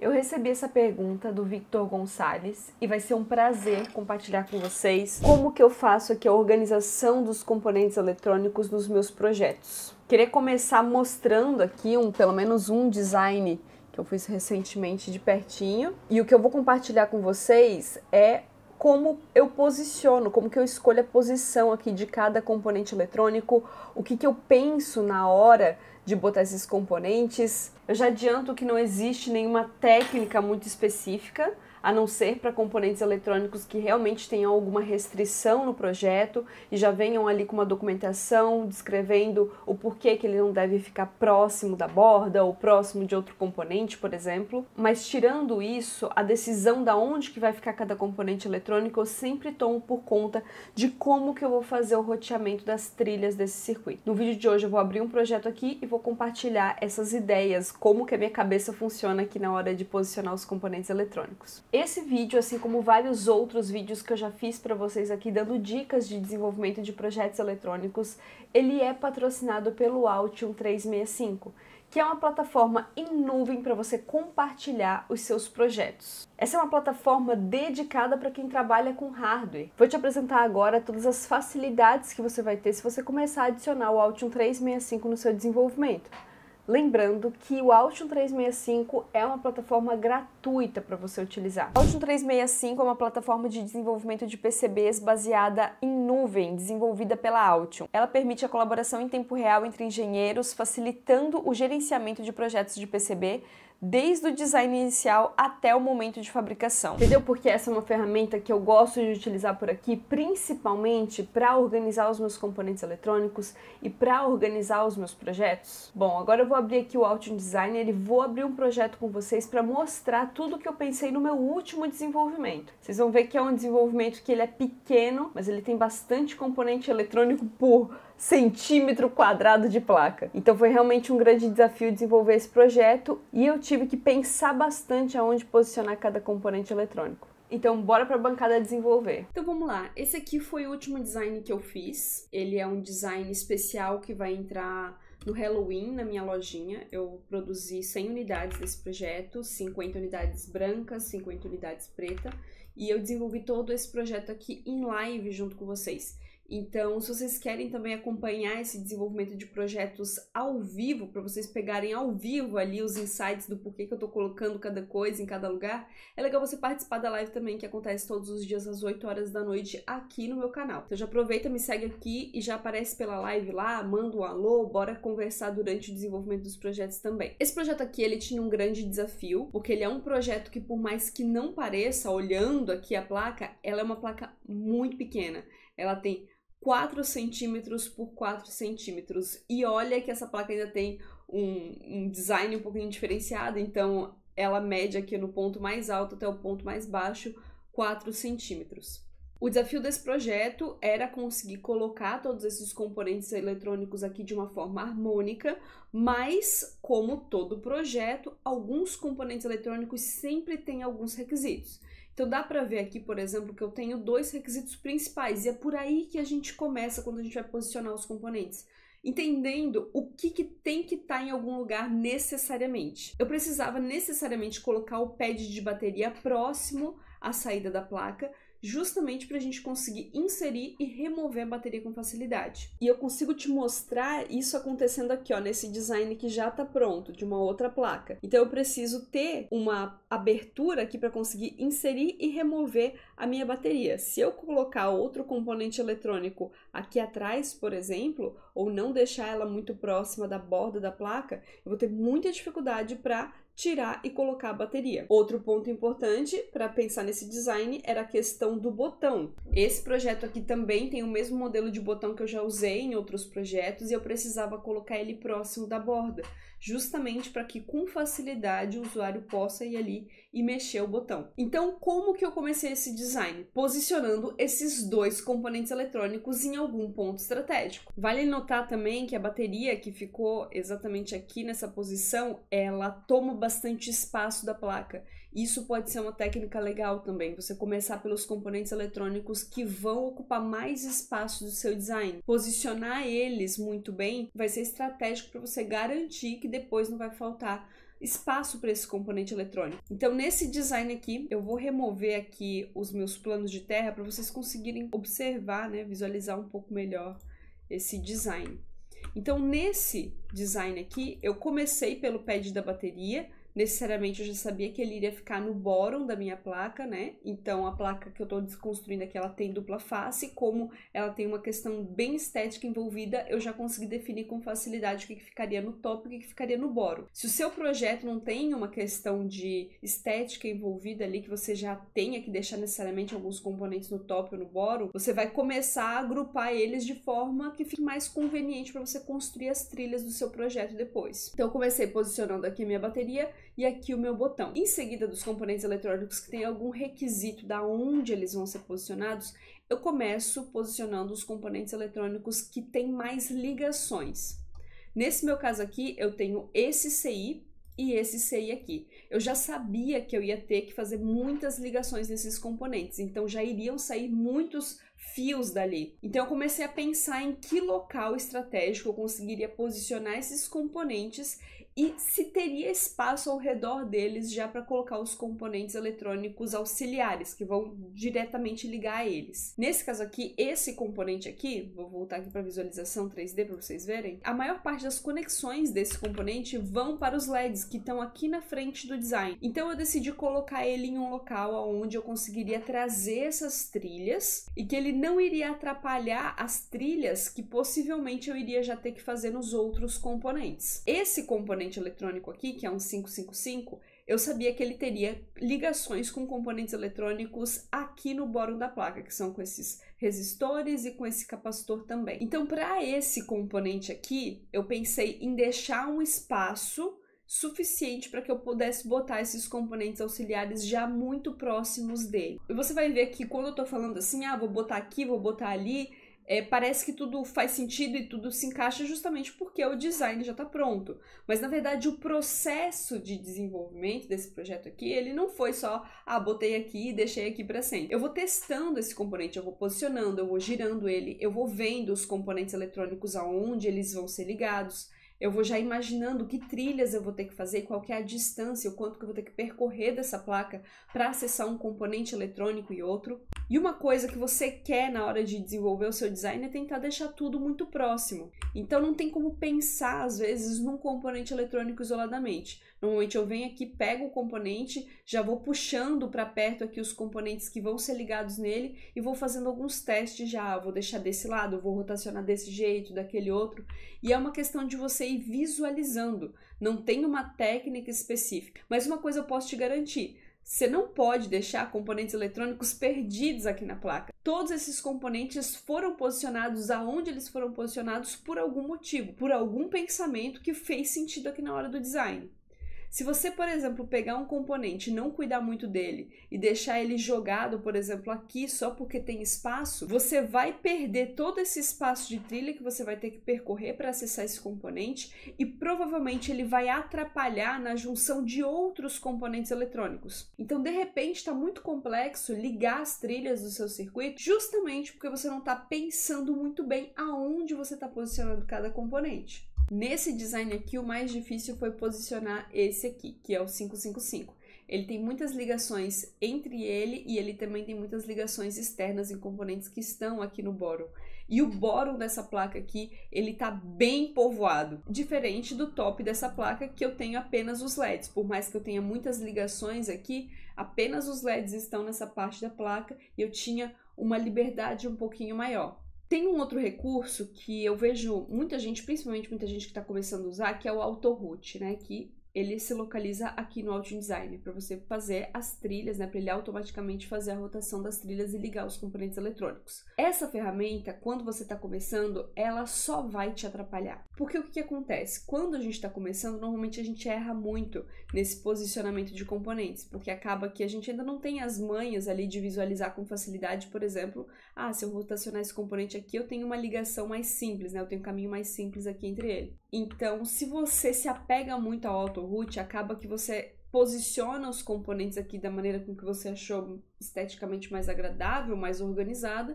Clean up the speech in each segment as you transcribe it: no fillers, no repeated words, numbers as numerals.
Eu recebi essa pergunta do Victor Gonçalves e vai ser um prazer compartilhar com vocês como que eu faço aqui a organização dos componentes eletrônicos nos meus projetos. Queria começar mostrando aqui pelo menos um design que eu fiz recentemente de pertinho, e o que eu vou compartilhar com vocês é como eu posiciono, como que eu escolho a posição aqui de cada componente eletrônico, o que eu penso na hora de botar esses componentes. Eu já adianto que não existe nenhuma técnica muito específica, a não ser para componentes eletrônicos que realmente tenham alguma restrição no projeto e já venham ali com uma documentação descrevendo o porquê que ele não deve ficar próximo da borda ou próximo de outro componente, por exemplo. Mas tirando isso, a decisão da onde que vai ficar cada componente eletrônico eu sempre tomo por conta de como que eu vou fazer o roteamento das trilhas desse circuito. No vídeo de hoje eu vou abrir um projeto aqui e vou compartilhar essas ideias, como que a minha cabeça funciona aqui na hora de posicionar os componentes eletrônicos. Esse vídeo, assim como vários outros vídeos que eu já fiz para vocês aqui dando dicas de desenvolvimento de projetos eletrônicos, ele é patrocinado pelo Altium 365, que é uma plataforma em nuvem para você compartilhar os seus projetos. Essa é uma plataforma dedicada para quem trabalha com hardware. Vou te apresentar agora todas as facilidades que você vai ter se você começar a adicionar o Altium 365 no seu desenvolvimento. Lembrando que o Altium 365 é uma plataforma gratuita para você utilizar. O Altium 365 é uma plataforma de desenvolvimento de PCBs baseada em nuvem, desenvolvida pela Altium. Ela permite a colaboração em tempo real entre engenheiros, facilitando o gerenciamento de projetos de PCB, desde o design inicial até o momento de fabricação. Entendeu porque essa é uma ferramenta que eu gosto de utilizar por aqui, principalmente para organizar os meus componentes eletrônicos e para organizar os meus projetos? Bom, agora eu vou abrir aqui o Altium Designer e vou abrir um projeto com vocês para mostrar tudo que eu pensei no meu último desenvolvimento. Vocês vão ver que é um desenvolvimento que ele é pequeno, mas ele tem bastante componente eletrônico por centímetro quadrado de placa. Então foi realmente um grande desafio desenvolver esse projeto e eu tive que pensar bastante aonde posicionar cada componente eletrônico. Então bora para a bancada desenvolver. Então vamos lá, esse aqui foi o último design que eu fiz. Ele é um design especial que vai entrar no Halloween na minha lojinha. Eu produzi 100 unidades desse projeto, 50 unidades brancas, 50 unidades preta, e eu desenvolvi todo esse projeto aqui em live junto com vocês. Então, se vocês querem também acompanhar esse desenvolvimento de projetos ao vivo, para vocês pegarem ao vivo ali os insights do porquê que eu tô colocando cada coisa em cada lugar, é legal você participar da live também, que acontece todos os dias às 8 horas da noite aqui no meu canal. Então já aproveita, me segue aqui e já aparece pela live lá, manda um alô, bora conversar durante o desenvolvimento dos projetos também. Esse projeto aqui, ele tinha um grande desafio, porque ele é um projeto que, por mais que não pareça, olhando aqui a placa, ela é uma placa muito pequena. Ela tem 4 centímetros por 4 centímetros. E olha que essa placa ainda tem um design um pouquinho diferenciado, então ela mede aqui no ponto mais alto até o ponto mais baixo 4 centímetros. O desafio desse projeto era conseguir colocar todos esses componentes eletrônicos aqui de uma forma harmônica, mas, como todo projeto, alguns componentes eletrônicos sempre têm alguns requisitos. Então dá para ver aqui, por exemplo, que eu tenho 2 requisitos principais, e é por aí que a gente começa quando a gente vai posicionar os componentes, entendendo o que tem que estar em algum lugar necessariamente. Eu precisava necessariamente colocar o pad de bateria próximo à saída da placa, justamente para a gente conseguir inserir e remover a bateria com facilidade. E eu consigo te mostrar isso acontecendo aqui, ó, nesse design que já está pronto, de uma outra placa. Então eu preciso ter uma abertura aqui para conseguir inserir e remover a minha bateria. Se eu colocar outro componente eletrônico aqui atrás, por exemplo, ou não deixar ela muito próxima da borda da placa, eu vou ter muita dificuldade para tirar e colocar a bateria. Outro ponto importante para pensar nesse design era a questão do botão. Esse projeto aqui também tem o mesmo modelo de botão que eu já usei em outros projetos e eu precisava colocar ele próximo da borda, justamente para que com facilidade o usuário possa ir ali e mexer o botão. Então, como que eu comecei esse design? Posicionando esses 2 componentes eletrônicos em algum ponto estratégico. Vale notar também que a bateria que ficou exatamente aqui nessa posição, ela toma bastante espaço da placa. Isso pode ser uma técnica legal também, você começar pelos componentes eletrônicos que vão ocupar mais espaço do seu design. Posicionar eles muito bem vai ser estratégico para você garantir que depois não vai faltar espaço para esse componente eletrônico. Então, nesse design aqui, eu vou remover aqui os meus planos de terra para vocês conseguirem observar, né, visualizar um pouco melhor esse design. Então, nesse design aqui, eu comecei pelo pad da bateria. Necessariamente eu já sabia que ele iria ficar no bottom da minha placa, né? Então a placa que eu tô desconstruindo aqui, ela tem dupla face, como ela tem uma questão bem estética envolvida, eu já consegui definir com facilidade o que ficaria no top e o que ficaria no bottom. Se o seu projeto não tem uma questão de estética envolvida ali, que você já tenha que deixar necessariamente alguns componentes no top ou no bottom, você vai começar a agrupar eles de forma que fique mais conveniente para você construir as trilhas do seu projeto depois. Então eu comecei posicionando aqui a minha bateria e aqui o meu botão. Em seguida, dos componentes eletrônicos que tem algum requisito da onde eles vão ser posicionados, eu começo posicionando os componentes eletrônicos que têm mais ligações. Nesse meu caso aqui, eu tenho esse CI e esse CI aqui. Eu já sabia que eu ia ter que fazer muitas ligações nesses componentes, então já iriam sair muitos fios dali. Então eu comecei a pensar em que local estratégico eu conseguiria posicionar esses componentes e se teria espaço ao redor deles já para colocar os componentes eletrônicos auxiliares, que vão diretamente ligar a eles. Nesse caso aqui, esse componente aqui, vou voltar aqui para a visualização 3D para vocês verem, a maior parte das conexões desse componente vão para os LEDs que estão aqui na frente do design. Então eu decidi colocar ele em um local onde eu conseguiria trazer essas trilhas e que ele não iria atrapalhar as trilhas que possivelmente eu iria já ter que fazer nos outros componentes. Esse componente eletrônico aqui, que é um 555, eu sabia que ele teria ligações com componentes eletrônicos aqui no bottom da placa, que são com esses resistores e com esse capacitor também. Então, para esse componente aqui, eu pensei em deixar um espaço suficiente para que eu pudesse botar esses componentes auxiliares já muito próximos dele. E você vai ver que quando eu tô falando assim, vou botar aqui, vou botar ali, parece que tudo faz sentido e tudo se encaixa justamente porque o design já está pronto. Mas na verdade o processo de desenvolvimento desse projeto aqui, ele não foi só, botei aqui e deixei aqui para sempre. Eu vou testando esse componente, eu vou posicionando, eu vou girando ele, eu vou vendo os componentes eletrônicos aonde eles vão ser ligados. Eu vou já imaginando que trilhas eu vou ter que fazer, qual que é a distância, o quanto que eu vou ter que percorrer dessa placa para acessar um componente eletrônico e outro. E uma coisa que você quer na hora de desenvolver o seu design é tentar deixar tudo muito próximo. Então não tem como pensar, às vezes, num componente eletrônico isoladamente. Normalmente eu venho aqui, pego o componente, já vou puxando para perto aqui os componentes que vão ser ligados nele e vou fazendo alguns testes já. Vou deixar desse lado, vou rotacionar desse jeito, daquele outro. E é uma questão de você ir visualizando. Não tem uma técnica específica. Mas uma coisa eu posso te garantir. Você não pode deixar componentes eletrônicos perdidos aqui na placa. Todos esses componentes foram posicionados aonde eles foram posicionados por algum motivo, por algum pensamento que fez sentido aqui na hora do design. Se você, por exemplo, pegar um componente e não cuidar muito dele e deixar ele jogado, por exemplo, aqui só porque tem espaço, você vai perder todo esse espaço de trilha que você vai ter que percorrer para acessar esse componente e provavelmente ele vai atrapalhar na junção de outros componentes eletrônicos. Então, de repente, está muito complexo ligar as trilhas do seu circuito justamente porque você não está pensando muito bem aonde você está posicionando cada componente. Nesse design aqui, o mais difícil foi posicionar esse aqui, que é o 555. Ele tem muitas ligações entre ele e ele também tem muitas ligações externas em componentes que estão aqui no bottom. E o bottom dessa placa aqui, ele tá bem povoado. Diferente do top dessa placa, que eu tenho apenas os LEDs. Por mais que eu tenha muitas ligações aqui, apenas os LEDs estão nessa parte da placa e eu tinha uma liberdade um pouquinho maior. Tem um outro recurso que eu vejo muita gente, principalmente muita gente que está começando a usar, que é o Auto Route, né? Que ele se localiza aqui no Altium Designer para você fazer as trilhas, né? Para ele automaticamente fazer a rotação das trilhas e ligar os componentes eletrônicos. Essa ferramenta, quando você está começando, ela só vai te atrapalhar. Porque o que acontece? Quando a gente está começando, normalmente a gente erra muito nesse posicionamento de componentes, porque acaba que a gente ainda não tem as manhas ali de visualizar com facilidade, por exemplo, se eu rotacionar esse componente aqui, eu tenho uma ligação mais simples, né? Eu tenho um caminho mais simples aqui entre ele. Então, se você se apega muito ao Auto Route, acaba que você posiciona os componentes aqui da maneira com que você achou esteticamente mais agradável, mais organizada,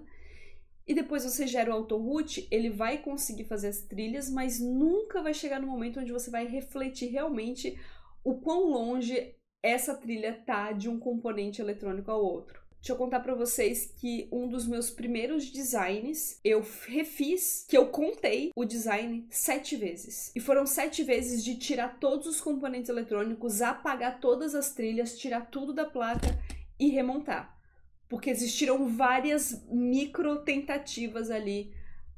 e depois você gera o Auto Route, ele vai conseguir fazer as trilhas, mas nunca vai chegar no momento onde você vai refletir realmente o quão longe essa trilha tá de um componente eletrônico ao outro. Deixa eu contar pra vocês que um dos meus primeiros designs, eu refiz, que eu contei o design 7 vezes. E foram 7 vezes de tirar todos os componentes eletrônicos, apagar todas as trilhas, tirar tudo da placa e remontar. Porque existiram várias micro tentativas ali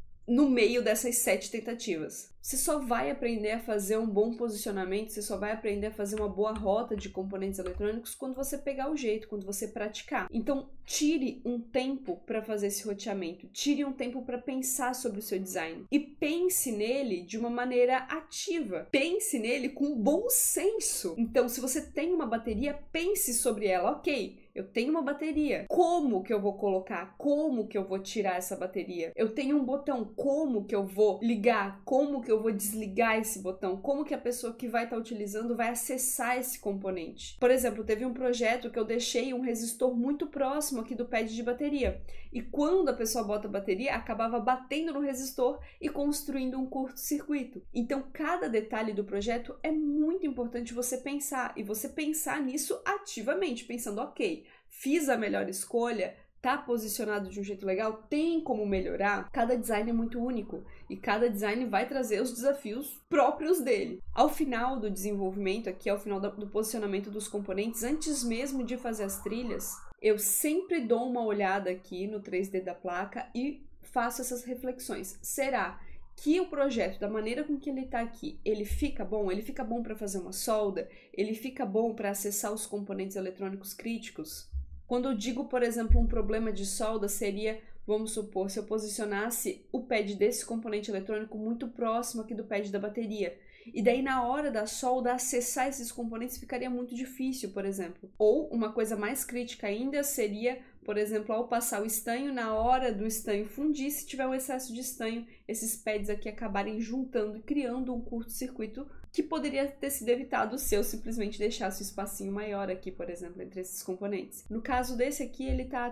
no meio dessas 7 tentativas. Você só vai aprender a fazer um bom posicionamento, você só vai aprender a fazer uma boa rota de componentes eletrônicos quando você pegar o jeito, quando você praticar. Então, tire um tempo para fazer esse roteamento, tire um tempo para pensar sobre o seu design e pense nele de uma maneira ativa. Pense nele com bom senso. Então, se você tem uma bateria, pense sobre ela. Ok, eu tenho uma bateria. Como que eu vou colocar? Como que eu vou tirar essa bateria? Eu tenho um botão. Como que eu vou ligar? Como que eu vou desligar esse botão? Como que a pessoa que vai estar utilizando vai acessar esse componente? Por exemplo, teve um projeto que eu deixei um resistor muito próximo aqui do pad de bateria. E quando a pessoa bota a bateria, acabava batendo no resistor e construindo um curto-circuito. Então, cada detalhe do projeto é muito importante você pensar. E você pensar nisso ativamente, pensando, ok, fiz a melhor escolha, tá posicionado de um jeito legal, tem como melhorar. Cada design é muito único e cada design vai trazer os desafios próprios dele. Ao final do desenvolvimento, aqui ao final do posicionamento dos componentes, antes mesmo de fazer as trilhas, eu sempre dou uma olhada aqui no 3D da placa e faço essas reflexões. Será que o projeto, da maneira com que ele está aqui, ele fica bom? Ele fica bom para fazer uma solda? Ele fica bom para acessar os componentes eletrônicos críticos? Quando eu digo, por exemplo, um problema de solda, seria, vamos supor, se eu posicionasse o pad desse componente eletrônico muito próximo aqui do pad da bateria. E daí, na hora da solda, acessar esses componentes ficaria muito difícil, por exemplo. Ou, uma coisa mais crítica ainda, seria, por exemplo, ao passar o estanho, na hora do estanho fundir, se tiver um excesso de estanho, esses pads aqui acabarem juntando e criando um curto-circuito que poderia ter sido evitado se eu simplesmente deixasse o espacinho maior aqui, por exemplo, entre esses componentes. No caso desse aqui, ele tá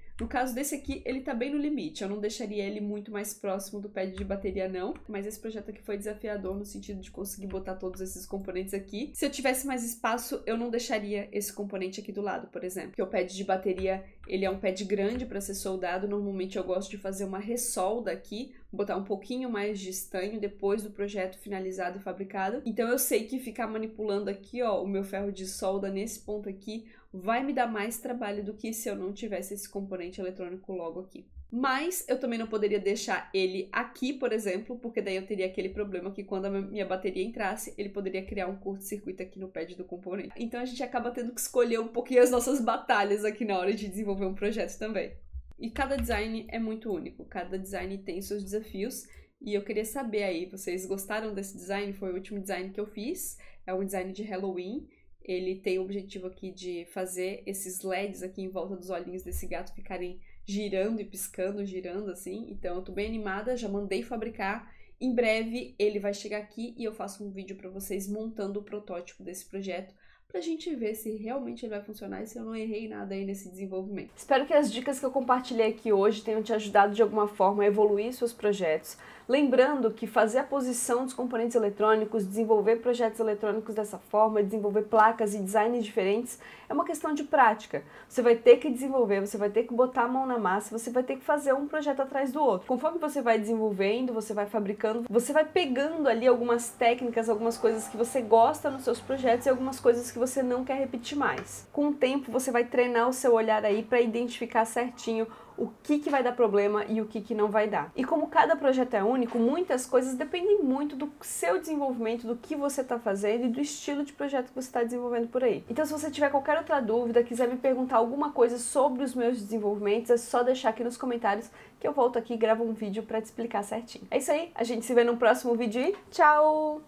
bem no limite. Eu não deixaria ele muito mais próximo do pad de bateria, não. Mas esse projeto aqui foi desafiador no sentido de conseguir botar todos esses componentes aqui. Se eu tivesse mais espaço, eu não deixaria esse componente aqui do lado, por exemplo. Porque o pad de bateria, ele é um pad grande para ser soldado. Normalmente eu gosto de fazer uma ressolda aqui, botar um pouquinho mais de estanho depois do projeto finalizado e fabricado. Então eu sei que ficar manipulando aqui, ó, o meu ferro de solda nesse ponto aqui vai me dar mais trabalho do que se eu não tivesse esse componente eletrônico logo aqui. Mas eu também não poderia deixar ele aqui, por exemplo, porque daí eu teria aquele problema que quando a minha bateria entrasse, ele poderia criar um curto-circuito aqui no pad do componente. Então a gente acaba tendo que escolher um pouquinho as nossas batalhas aqui na hora de desenvolver um projeto também. E cada design é muito único, cada design tem seus desafios. E eu queria saber aí, vocês gostaram desse design? Foi o último design que eu fiz, é um design de Halloween. Ele tem o objetivo aqui de fazer esses LEDs aqui em volta dos olhinhos desse gato ficarem girando e piscando, girando assim. Então eu tô bem animada, já mandei fabricar. Em breve ele vai chegar aqui e eu faço um vídeo pra vocês montando o protótipo desse projeto, pra gente ver se realmente ele vai funcionar e se eu não errei nada aí nesse desenvolvimento. Espero que as dicas que eu compartilhei aqui hoje tenham te ajudado de alguma forma a evoluir seus projetos. Lembrando que fazer a posição dos componentes eletrônicos, desenvolver projetos eletrônicos dessa forma, desenvolver placas e designs diferentes, é uma questão de prática. Você vai ter que desenvolver, você vai ter que botar a mão na massa, você vai ter que fazer um projeto atrás do outro. Conforme você vai desenvolvendo, você vai fabricando, você vai pegando ali algumas técnicas, algumas coisas que você gosta nos seus projetos e algumas coisas que você não quer repetir mais. Com o tempo, você vai treinar o seu olhar aí para identificar certinho o que vai dar problema e o que não vai dar. E como cada projeto é único, muitas coisas dependem muito do seu desenvolvimento, do que você está fazendo e do estilo de projeto que você está desenvolvendo por aí. Então, se você tiver qualquer outra dúvida, quiser me perguntar alguma coisa sobre os meus desenvolvimentos, é só deixar aqui nos comentários que eu volto aqui e gravo um vídeo para te explicar certinho. É isso aí, a gente se vê no próximo vídeo e tchau!